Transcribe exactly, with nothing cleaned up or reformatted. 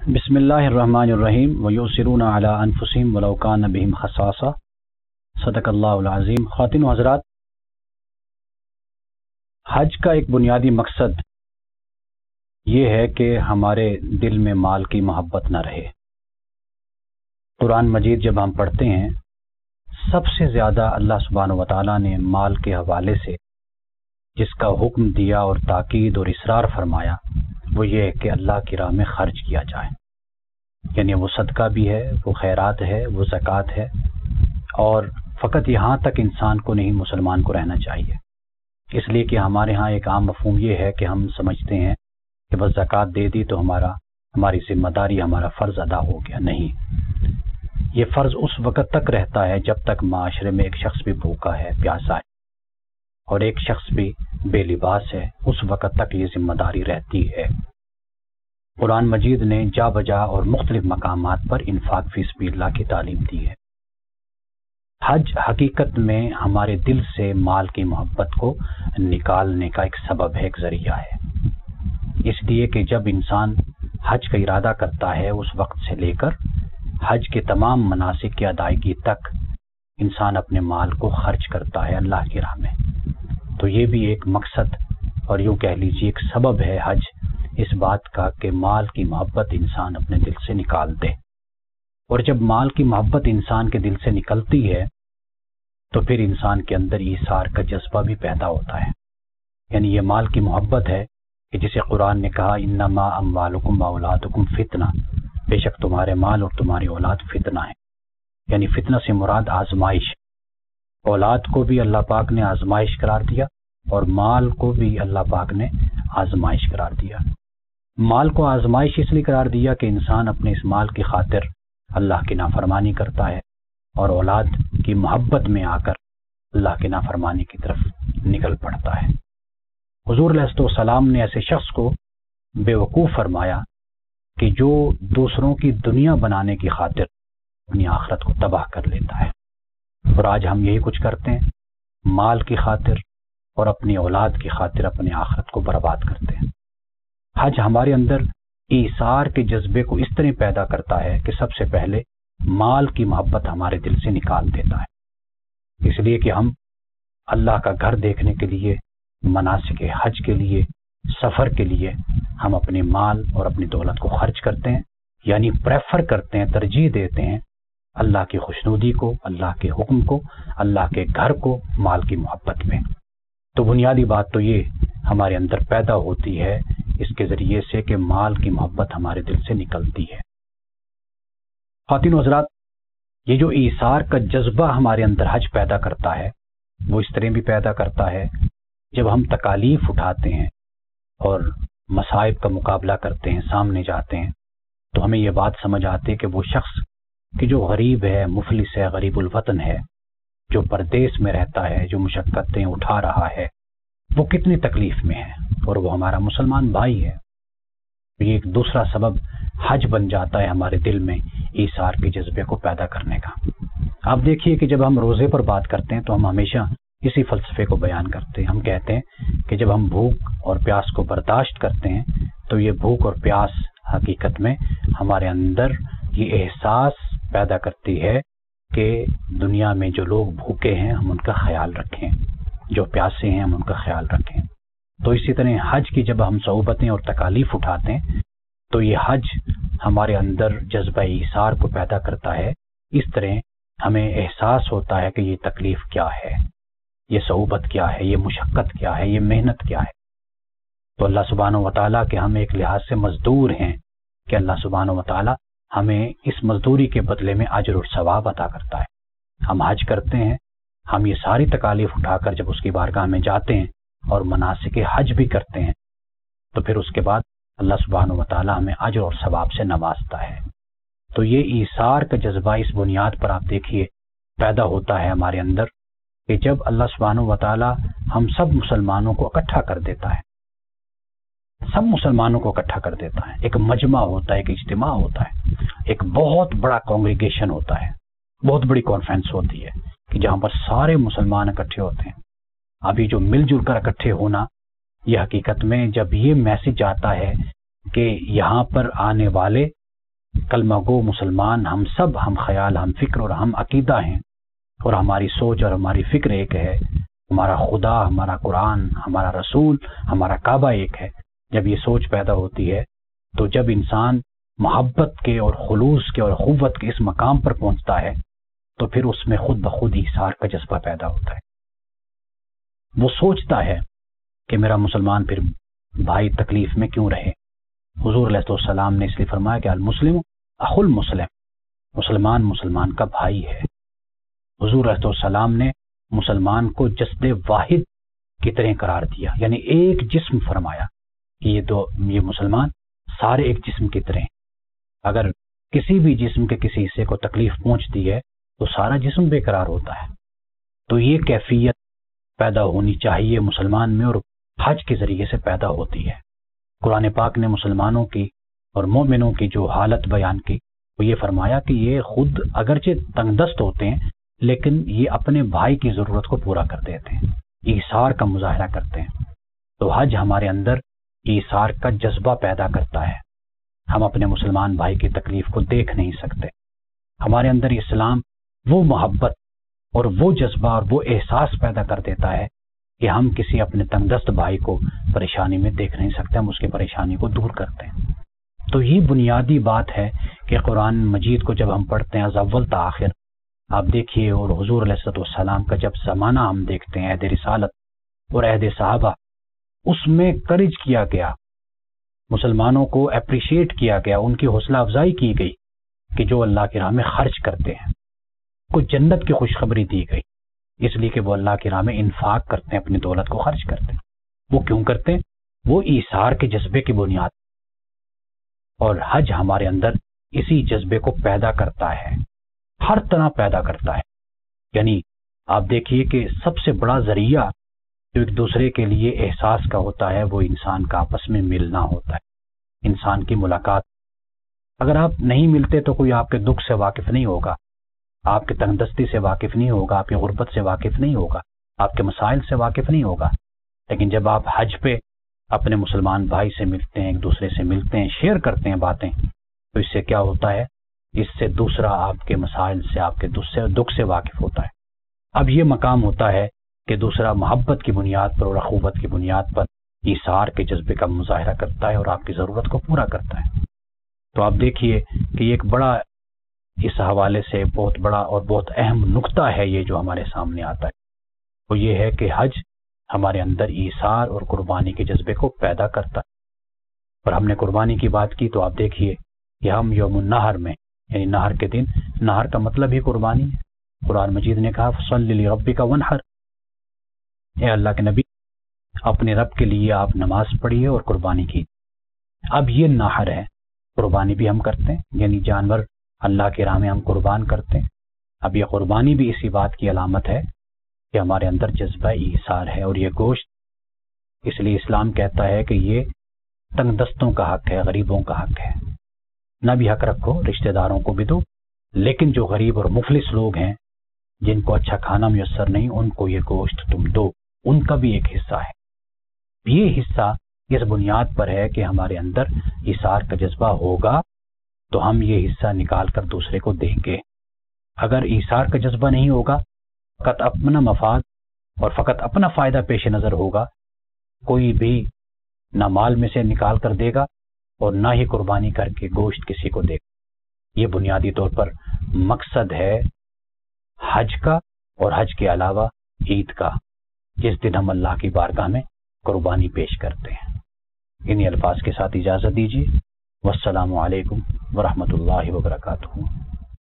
بسم اللہ الرحمن الرحیم ویؤثرون علی انفسہم ولو کان بہم خصاصہ، صدق اللہ العظیم۔ خواتین و حضرات، حج کا ایک بنیادی مقصد یہ ہے کہ ہمارے دل میں مال کی محبت نہ رہے۔ قرآن مجید جب ہم پڑھتے ہیں، سب سے زیادہ اللہ سبحانہ و تعالیٰ نے مال کے حوالے سے جس کا حکم دیا اور تاکید اور اصرار فرمایا وہ یہ ہے کہ اللہ کی راہ میں خرچ کیا جائے، یعنی وہ صدقہ بھی ہے، وہ خیرات ہے، وہ زکوٰۃ ہے، اور فقط یہاں تک انسان کو نہیں، مسلمان کو رہنا چاہیے۔ اس لیے کہ ہمارے ہاں ایک عام مفہوم یہ ہے کہ ہم سمجھتے ہیں کہ بس زکوٰۃ دے دی تو ہمارا ہماری ذمہ داری، ہمارا فرض ادا ہو گیا۔ نہیں، یہ فرض اس وقت تک رہتا ہے جب تک معاشرے میں ایک شخص بھی بھوکا ہے، پیاسا ہے، اور ایک شخص بھی بے لباس ہے، اس وقت تک یہ ذمہ داری رہتی ہے۔ قرآن مجید نے جا بجا اور مختلف مقامات پر انفاق فی سبیل اللہ کی تعلیم دی ہے۔ حج حقیقت میں ہمارے دل سے مال کی محبت کو نکالنے کا ایک سبب ہے، ایک ذریعہ ہے۔ اس لیے کہ جب انسان حج کا ارادہ کرتا ہے، اس وقت سے لے کر حج کے تمام مناسک کی ادائیگی تک انسان اپنے مال کو خرچ کرتا ہے اللہ کی راہ میں۔ تو یہ بھی ایک مقصد اور یوں کہہ لیجیے ایک سبب ہے حج اس بات کا کہ مال کی محبت انسان اپنے دل سے نکال دے۔ اور جب مال کی محبت انسان کے دل سے نکلتی ہے تو پھر انسان کے اندر ایثار کا جذبہ بھی پیدا ہوتا ہے، یعنی یہ مال کی محبت ہے کہ جسے قرآن نے کہا انما اموالکم واولادکم فتنہ، بے شک تمہارے مال اور تمہاری اولاد فتنہ ہے، یعنی فتنہ سے مراد آزمائش۔ اولاد کو بھی اللہ پاک نے آزمائش قرار دیا اور مال کو بھی اللہ پاک نے آزمائش قرار دیا۔ مال کو آزمائش اس لیے قرار دیا کہ انسان اپنے اس مال کی خاطر اللہ کی نافرمانی کرتا ہے اور اولاد کی محبت میں آ کر اللہ کی نافرمانی کی طرف نکل پڑتا ہے۔ حضور علیہ السلام نے ایسے شخص کو بے وقوف فرمایا کہ جو دوسروں کی دنیا بنانے کی خاطر اپنی آخرت کو تباہ کر لیتا ہے۔ اور آج ہم یہی کچھ کرتے ہیں، مال کی خاطر اور اپنی اولاد کی خاطر اپنی آخرت کو برباد کرتے ہیں۔ حج ہمارے اندر ایثار کے جذبے کو اس طرح پیدا کرتا ہے کہ سب سے پہلے مال کی محبت ہمارے دل سے نکال دیتا ہے، اس لیے کہ ہم اللہ کا گھر دیکھنے کے لیے، مناسک حج کے لیے، سفر کے لیے ہم اپنے مال اور اپنی دولت کو خرچ کرتے ہیں، یعنی پریفر کرتے ہیں، ترجیح دیتے ہیں اللہ کی خوشنودی کو، اللہ کے حکم کو، اللہ کے گھر کو مال کی محبت میں۔ تو بنیادی بات تو یہ ہمارے اندر پیدا ہوتی ہے اس کے ذریعے سے کہ مال کی محبت ہمارے دل سے نکلتی ہے۔ خواتین و حضرات، یہ جو ایثار کا جذبہ ہمارے اندر حج پیدا کرتا ہے وہ اس طرح بھی پیدا کرتا ہے جب ہم تکالیف اٹھاتے ہیں اور مصائب کا مقابلہ کرتے ہیں، سامنے جاتے ہیں، تو ہمیں یہ بات سمجھ آتی ہے کہ وہ شخص کہ جو غریب ہے، مفلس ہے، غریب الوطن ہے، جو پردیس میں رہتا ہے، جو مشقتیں اٹھا رہا ہے، وہ کتنی تکلیف میں ہے، اور وہ ہمارا مسلمان بھائی ہے۔ یہ ایک دوسرا سبب حج بن جاتا ہے ہمارے دل میں ایثار کے جذبے کو پیدا کرنے کا۔ آپ دیکھیے کہ جب ہم روزے پر بات کرتے ہیں تو ہم ہمیشہ اسی فلسفے کو بیان کرتے ہیں۔ ہم کہتے ہیں کہ جب ہم بھوک اور پیاس کو برداشت کرتے ہیں تو یہ بھوک اور پیاس حقیقت میں ہمارے اندر یہ احساس پیدا کرتی ہے کہ دنیا میں جو لوگ بھوکے ہیں ہم ان کا خیال رکھیں، جو پیاسے ہیں ہم ان کا خیال رکھیں۔ تو اسی طرح حج کی جب ہم صعوبتیں اور تکالیف اٹھاتے ہیں تو یہ حج ہمارے اندر جذبہ ایثار کو پیدا کرتا ہے۔ اس طرح ہمیں احساس ہوتا ہے کہ یہ تکلیف کیا ہے، یہ صعوبت کیا ہے، یہ مشقت کیا ہے، یہ محنت کیا ہے۔ تو اللہ سبحانہ و تعالیٰ کے ہم ایک لحاظ سے مزدور ہیں کہ اللہ سبحانہ و تعالیٰ ہمیں اس مزدوری کے بدلے میں اجر اور ثواب عطا کرتا ہے۔ ہم حج کرتے ہیں، ہم یہ ساری تکالیف اٹھا کر جب اس کی بارگاہ میں جاتے ہیں اور مناسک حج بھی کرتے ہیں تو پھر اس کے بعد اللہ سبحانہ و تعالیٰ ہمیں اجر اور ثواب سے نوازتا ہے۔ تو یہ ایثار کا جذبہ اس بنیاد پر آپ دیکھیے پیدا ہوتا ہے ہمارے اندر کہ جب اللہ سبحانہ و تعالیٰ ہم سب مسلمانوں کو اکٹھا کر دیتا ہے، سب مسلمانوں کو اکٹھا کر دیتا ہے، ایک مجمع ہوتا ہے، ایک اجتماع ہوتا ہے، ایک بہت بڑا کانگریگیشن ہوتا ہے، بہت بڑی کانفرنس ہوتی ہے کہ جہاں پر سارے مسلمان اکٹھے ہوتے ہیں۔ ابھی جو مل جل کر اکٹھے ہونا، یہ حقیقت میں جب یہ میسج آتا ہے کہ یہاں پر آنے والے کلمہ گو مسلمان ہم سب ہم خیال ہم فکر اور ہم عقیدہ ہیں، اور ہماری سوچ اور ہماری فکر ایک ہے، ہمارا خدا، ہمارا قرآن، ہمارا رسول، ہمارا کعبہ ایک ہے۔ جب یہ سوچ پیدا ہوتی ہے تو جب انسان محبت کے اور خلوص کے اور اخوت کے اس مقام پر پہنچتا ہے تو پھر اس میں خود بخود ایثار کا جذبہ پیدا ہوتا ہے۔ وہ سوچتا ہے کہ میرا مسلمان پھر بھائی تکلیف میں کیوں رہے۔ حضور علیہ السلام نے اس لیے فرمایا کہ المسلم اخو المسلم، مسلمان مسلمان کا بھائی ہے۔ حضور علیہ السلام نے مسلمان کو جسد واحد کی طرح قرار دیا، یعنی ایک جسم فرمایا کہ یہ دو یہ مسلمان سارے ایک جسم کی طرح ہیں۔ اگر کسی بھی جسم کے کسی حصے کو تکلیف پہنچتی ہے تو سارا جسم بے قرار ہوتا ہے۔ تو یہ کیفیت پیدا ہونی چاہیے مسلمان میں، اور حج کے ذریعے سے پیدا ہوتی ہے۔ قرآن پاک نے مسلمانوں کی اور مومنوں کی جو حالت بیان کی وہ یہ فرمایا کہ یہ خود اگرچہ تنگ دست ہوتے ہیں لیکن یہ اپنے بھائی کی ضرورت کو پورا کر دیتے ہیں، ایثار کا مظاہرہ کرتے ہیں۔ تو حج ہمارے اندر ایثار کا جذبہ پیدا کرتا ہے۔ ہم اپنے مسلمان بھائی کی تکلیف کو دیکھ نہیں سکتے۔ ہمارے اندر اسلام وہ محبت اور وہ جذبہ اور وہ احساس پیدا کر دیتا ہے کہ ہم کسی اپنے تنگ دست بھائی کو پریشانی میں دیکھ نہیں سکتے، ہم اس کی پریشانی کو دور کرتے ہیں۔ تو یہ بنیادی بات ہے کہ قرآن مجید کو جب ہم پڑھتے ہیں از اول تا آخر، آپ دیکھیے، اور حضور علیہ السلام کا جب زمانہ ہم دیکھتے ہیں، عہد رسالت اور عہد صحابہ، اس میں کرج کیا گیا، مسلمانوں کو اپریشیٹ کیا گیا، ان کی حوصلہ افزائی کی گئی کہ جو اللہ کی راہ میں خرچ کرتے ہیں، کو جنت کی خوشخبری دی گئی، اس لیے کہ وہ اللہ کی راہ میں انفاق کرتے ہیں، اپنی دولت کو خرچ کرتے ہیں۔ وہ کیوں کرتے ہیں؟ وہ ایثار کے جذبے کی بنیاد، اور حج ہمارے اندر اسی جذبے کو پیدا کرتا ہے، ہر طرح پیدا کرتا ہے۔ یعنی آپ دیکھیے کہ سب سے بڑا ذریعہ جو ایک دوسرے کے لیے احساس کا ہوتا ہے وہ انسان کا آپس میں ملنا ہوتا ہے، انسان کی ملاقات۔ اگر آپ نہیں ملتے تو کوئی آپ کے دکھ سے واقف نہیں ہوگا، آپ کے تنگ دستی سے واقف نہیں ہوگا، آپ کی غربت سے واقف نہیں ہوگا، آپ کے مسائل سے واقف نہیں ہوگا۔ لیکن جب آپ حج پہ اپنے مسلمان بھائی سے ملتے ہیں، ایک دوسرے سے ملتے ہیں، شیئر کرتے ہیں باتیں، تو اس سے کیا ہوتا ہے؟ اس سے دوسرا آپ کے مسائل سے، آپ کے دکھ سے واقف ہوتا ہے۔ اب یہ مقام ہوتا ہے کہ دوسرا محبت کی بنیاد پر اور اخوت کی بنیاد پر ایثار کے جذبے کا مظاہرہ کرتا ہے اور آپ کی ضرورت کو پورا کرتا ہے۔ تو آپ دیکھیے کہ یہ ایک بڑا اس حوالے سے بہت بڑا اور بہت اہم نقطہ ہے یہ جو ہمارے سامنے آتا ہے، وہ یہ ہے کہ حج ہمارے اندر ایثار اور قربانی کے جذبے کو پیدا کرتا ہے۔ اور ہم نے قربانی کی بات کی تو آپ دیکھیے کہ ہم یوم النحر میں، یعنی نحر کے دن، نحر کا مطلب ہی قربانی ہے۔ قرآن مجید نے کہا فصلی لربک وانحر، اے اللہ کے نبی اپنے رب کے لیے آپ نماز پڑھیے اور قربانی کی۔ اب یہ نحر ہے، قربانی بھی ہم کرتے ہیں، یعنی جانور اللہ کی راہ میں ہم قربان کرتے ہیں۔ اب یہ قربانی بھی اسی بات کی علامت ہے کہ ہمارے اندر جذبہ ایثار ہے، اور یہ گوشت اس لیے اسلام کہتا ہے کہ یہ تنگ دستوں کا حق ہے، غریبوں کا حق ہے۔ نہ بھی حق رکھو، رشتہ داروں کو بھی دو، لیکن جو غریب اور مفلس لوگ ہیں جن کو اچھا کھانا میسر نہیں، ان کو یہ گوشت تم دو، ان کا بھی ایک حصہ ہے۔ یہ حصہ اس بنیاد پر ہے کہ ہمارے اندر ایثار کا جذبہ ہوگا تو ہم یہ حصہ نکال کر دوسرے کو دیں گے۔ اگر ایثار کا جذبہ نہیں ہوگا، فقط اپنا مفاد اور فقط اپنا فائدہ پیش نظر ہوگا، کوئی بھی نہ مال میں سے نکال کر دے گا اور نہ ہی قربانی کر کے گوشت کسی کو دے گا۔ یہ بنیادی طور پر مقصد ہے حج کا، اور حج کے علاوہ عید کا، جس دن ہم اللہ کی بارگاہ میں قربانی پیش کرتے ہیں۔ انہی الفاظ کے ساتھ اجازت دیجیے، والسلام علیکم ورحمۃ اللہ وبرکاتہ۔